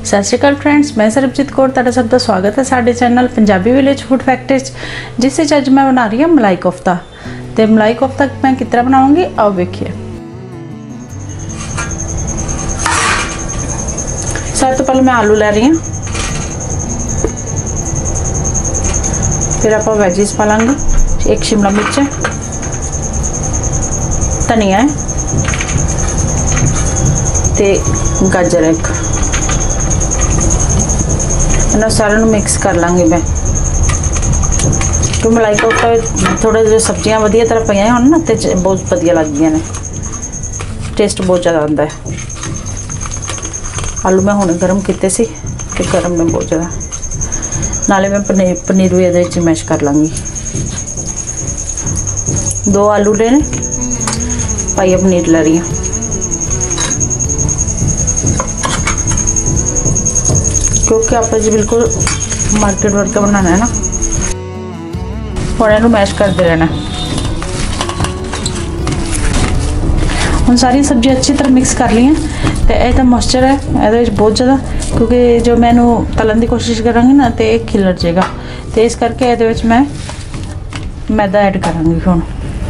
सत श्री अकाल फ्रेंड्स, मैं सरबजीत कौर, तुहाडा सब दा स्वागत है साडे channel Punjabi village food factory जिस अज मैं बना रही हूँ मलाई कोफ्ता। तो मलाई कोफ्ता मैं किस तरह बनाऊँगी आओ वेखिए। सब तो पहले मैं आलू लै रही हूँ, फिर आप वैजिज पा लांगे। एक शिमला मिर्च है, धनिया है ते गाजर है। इन्होंने सारे मिक्स कर लाँगी मैं, तो मलाई कोफ्ता थोड़े जो सब्जियां वधिया तरह पई होन ना तो बहुत वधिया लगदियां ने, टेस्ट बहुत ज़्यादा आता है। आलू मैं हुणे गर्म किए सी ते गर्म ने बहुत ज़्यादा, नाले मैं पनीर भी ये मैश कर लाँगी। 2 आलू लेने, पाइया पनीर लै रही हूँ क्योंकि आप जी बिल्कुल मार्केट वर्क बनाना है ना। और इन्हू मैश करते रहना। हम सारी सब्जी अच्छी तरह मिक्स कर ली हैं। तो यह तो मॉइस्चर है ये बहुत ज़्यादा, क्योंकि जो मैं तलन की कोशिश कराँगी ना तो एक खिलर जाएगा, तो इस करके ये मैं मैदा ऐड कराँगी। हम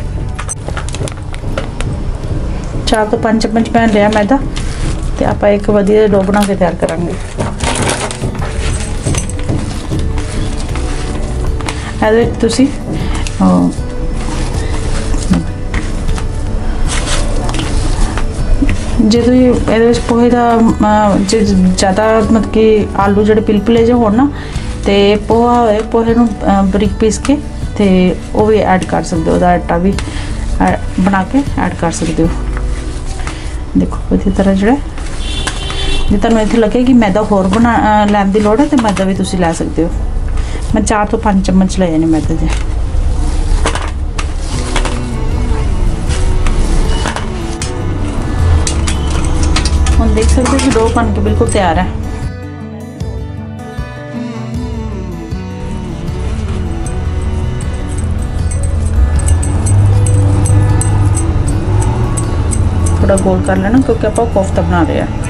4 तो 5 चम्मच मैं लिया मैदा, तो आप एक वधिया डो बना के तैयार करांगे। तुसी जो ये पोहे का ज़्यादा मतलब कि आलू जो पिलपिले जो हो ना, तो पोहा हो पोहे बरीक पीस के तो वो भी ऐड कर सकते हो, आटा भी बना के ऐड कर सकते हो। देखो वधिया तरह जो तुहानू इत्थे लगे कि मैदा होर बना लैन की लोड़ है तो मैदा भी तुसी लै सकते हो। मैं 4 तो 5 चम्मच ले ने मैदे दे। हम देख सकते हो कि डो बन के बिल्कुल तैयार है। थोड़ा गोल कर लेना क्योंकि आप कोफ्ता बना रहे हैं।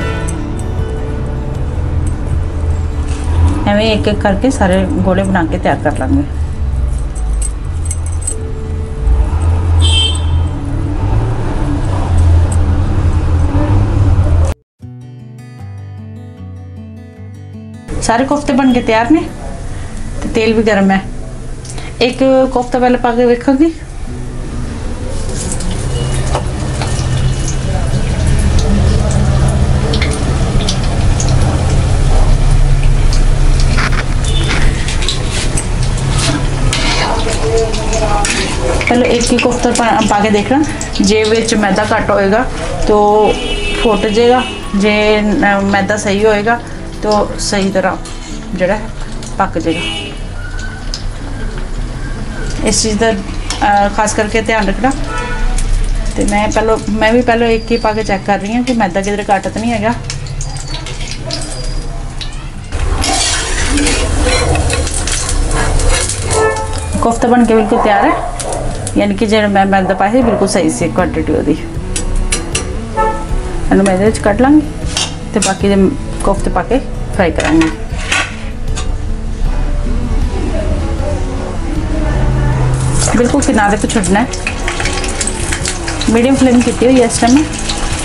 एवं एक एक करके सारे गोले बना के तैयार कर लेंगे। सारे कोफ्ते बन के तैयार ने, तो तेल भी गर्म है। एक कोफ्ता पहले पा के वेखोगी। पहले एक ही कोफ्ता पा के देखना, जे विच मैदा घट होएगा तो फुट जाएगा, जे मैदा सही होएगा तो सही तरह जड़ा पक जाएगा। इस चीज़ का खास करके ध्यान रखना। तो मैं भी पहले एक ही पा के चेक कर रही हूँ कि मैदा किधर घट तो नहीं है। कोफ्ता बन के बिल्कुल तैयार है, यानी कि जो मैं मैदा पाया बिल्कुल सही से क्वांटिटी वो मैदे कट लाँगी, तो बाकी कोफ्ते पा के फ्राई करांगी। बिल्कुल किनारे पे छुड़ना है, मीडियम फ्लेम की हुई है इस टाइम में।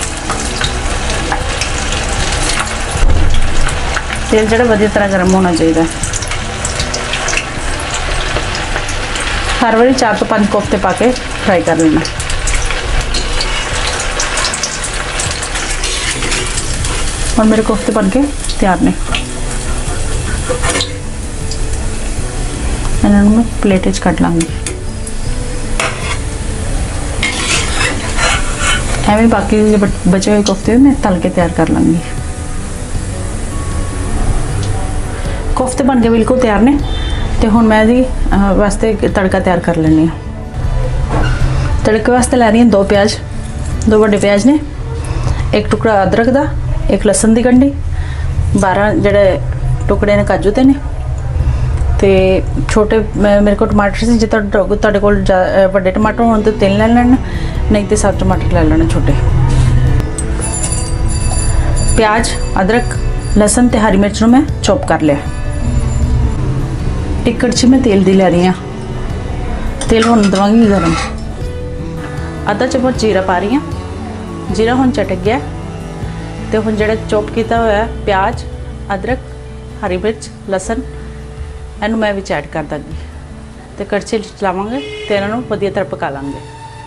तेल जो वधिया तरह गर्म होना चाहिए। हर बारी 4 तो 5 कोफ्ते पा के फ्राई कर लेना। और मेरे कोफ्ते बन के तैयार ने, इन्होंने मैं प्लेट कट लाँगी। एवं बाकी बचे हुए कोफ्ते मैं तल के तैयार कर लाँगी। कोफ्ते बन के बिल्कुल तैयार ने, तो हुण मैं जी वास्ते तड़का तैयार कर लेनी है। तड़के वास्ते लै रही 2 प्याज, 2 बड़े प्याज ने, एक टुकड़ा अदरक का, एक लसन की गंढी, 12 जड़े टुकड़े ने काजू के ने, तो छोटे मेरे को टमाटर से जो तुहाडे कोल वड्डे टमाटर होण तो 3 ले लेना, नहीं तो 7 टमाटर ले लेना छोटे। प्याज, अदरक, लसन ते हरी मिर्च नूं मैं चॉप कर लिया। एक कड़छी मैं तेल दी ले रही हाँ, तेल हुण देवांगी गरम। आधा चम्मच जीरा पा रही हाँ, जीरा हुण चटक गया। तो हुण जिहड़ा चॉप किया होया प्याज, अदरक, हरी मिर्च, लसन इनू मैं विच ऐड कर दांगी तो कड़छी चलावांगे तो इन्हों वधिया तरह पका लांगे।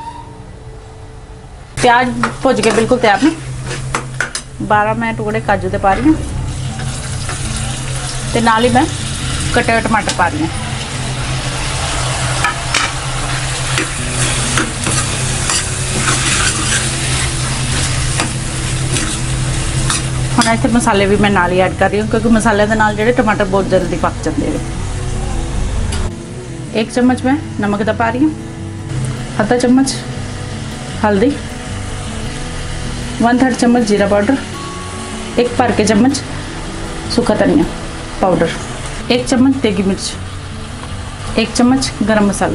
प्याज भुज के बिल्कुल तैयार ने। 12 मैं टुकड़े काजू के पा रही हूँ तो नाल ही मैं कटे हुए टमाटर पा रही हूँ। हुण इत्थे मसाले भी मैं नाल ही ऐड कर रही हूँ क्योंकि मसाले के नाल जिहड़े टमाटर बहुत जल्दी पक जाते हैं। 1 चम्मच मैं नमक दा पा रही हूँ, आधा चम्मच हल्दी, 1/3 चम्मच जीरा पाउडर, 1 भर के चम्मच सूखा धनिया पाउडर, 1 चम्मच देगी मिर्च, 1 चम्मच गरम मसाला।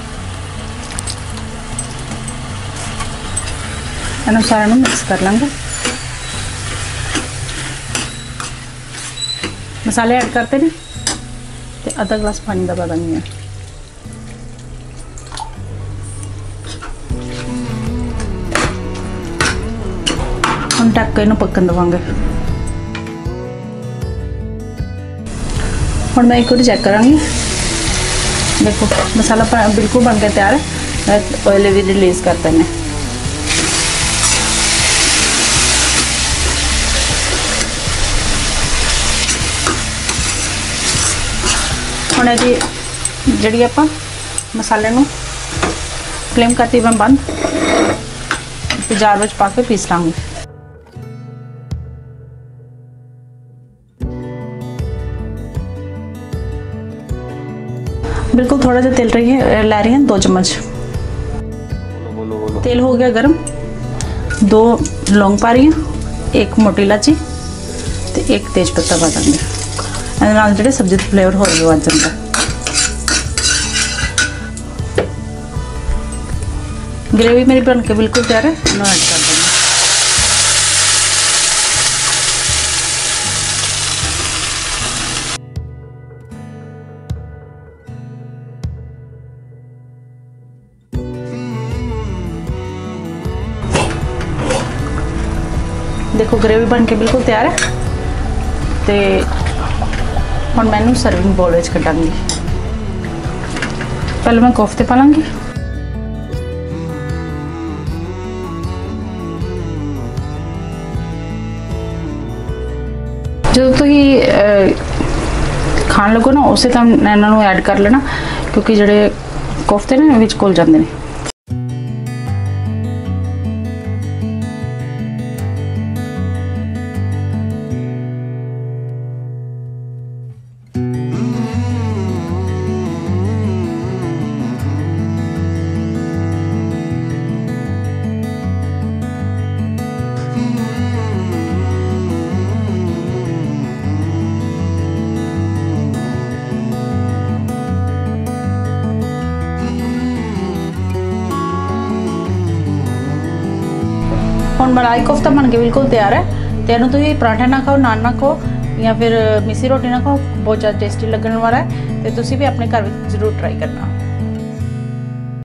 इन्हूं सारिਆਂ ਨੂੰ मिक्स कर लेंगे। मसाले ऐड करते हैं तो आधा गिलास पानी का पा देंगे मैं। हम ढक के इन्हूं पकन देवांगे। हुण मैं एक बार चेक करांगी। देखो मसाला बिल्कुल बन के तैयार है। ऑयल भी रिलीज़ कर देंगे। हुण इहदी जिहड़ी आपां मसाले नूं फ्लेम करती मैं बंद जार विच पा के पीस लांगे। बिल्कुल थोड़ा सा तेल लै रही हैं, 2 चम्मच तेल हो गया गरम। 2 लौंग पा रही हूँ, 1 मोटी इलायची तो 1 तेज पत्ता पा देंगे। जो सब्जी का फ्लेवर हो आ जाता। ग्रेवी मेरी बन के बिल्कुल तैयार है, मैं ऐड कर दूँगी। देखो ग्रेवी बन के बिल्कुल तैयार है तो हुण मैं सर्विंग बाउल में कटांगी। पहले मैं कोफ्ते पा लांगी। जो तुम खान लगो ना उस टाइम इन्हों ऐड कर लेना क्योंकि जोड़े कोफ्ते ने विच घुल जाते हैं। हुण मलाई कोफ्ता बन के बिल्कुल तैयार है। तो इन्हूं तुसीं पराठे ना खाओ, नान ना खाओ या फिर मिस्सी रोटी ना खाओ, बहुत ज़्यादा टेस्टी लगने वाला है। तो तुसीं भी अपने घर में जरूर ट्राई करना।